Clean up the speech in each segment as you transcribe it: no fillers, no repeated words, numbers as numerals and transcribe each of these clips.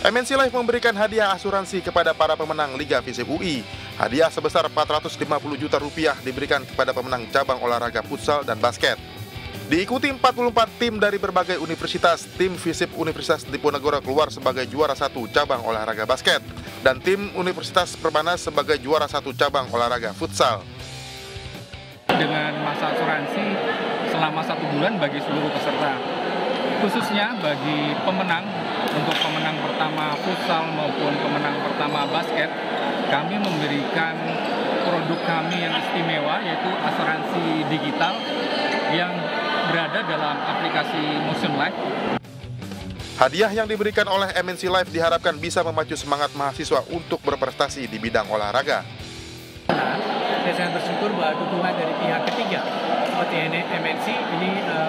MNC Life memberikan hadiah asuransi kepada para pemenang Liga FISIP UI. Hadiah sebesar Rp450 juta diberikan kepada pemenang cabang olahraga futsal dan basket. Diikuti 44 tim dari berbagai universitas, tim FISIP Universitas Diponegoro keluar sebagai juara 1 cabang olahraga basket, dan tim Universitas Perbanas sebagai juara 1 cabang olahraga futsal. Dengan masa asuransi selama 1 bulan bagi seluruh peserta, khususnya bagi pemenang, untuk pemenang pertama futsal maupun pemenang pertama basket, kami memberikan produk kami yang istimewa, yaitu asuransi digital yang berada dalam aplikasi Motion Life. Hadiah yang diberikan oleh MNC Life diharapkan bisa memacu semangat mahasiswa untuk berprestasi di bidang olahraga. Saya sangat bersyukur bahwa dukungan dari pihak ketiga seperti MNC ini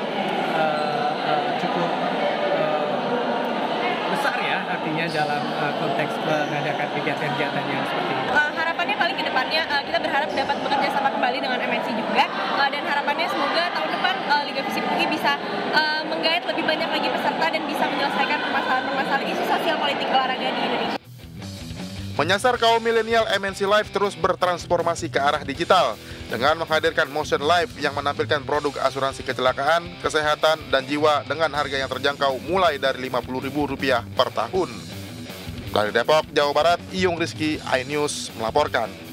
cukup besar ya, artinya dalam konteks mengadakan kegiatan-kegiatan yang seperti ini. Harapannya paling ke depannya kita berharap dapat bekerja sama kembali dengan MNC juga, dan harapannya semoga tahun depan Liga FISIP UI bisa menggait lebih banyak lagi peserta dan bisa menyelesaikan permasalahan isu sosial politik olahraga di Indonesia. Menyasar kaum milenial, MNC Life terus bertransformasi ke arah digital dengan menghadirkan Motion Life yang menampilkan produk asuransi kecelakaan, kesehatan, dan jiwa dengan harga yang terjangkau mulai dari Rp50.000 per tahun. Dari Depok, Jawa Barat, Iyung Rizky, iNews melaporkan.